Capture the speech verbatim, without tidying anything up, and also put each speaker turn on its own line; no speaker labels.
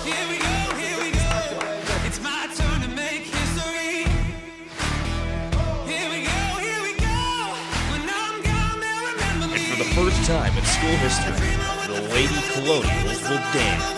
Here we go, here we go. It's my turn to make history. Here we go, here we go. When I'm gone, they'll remember me.
And for the first time in school history, the Lady Colonials will dance.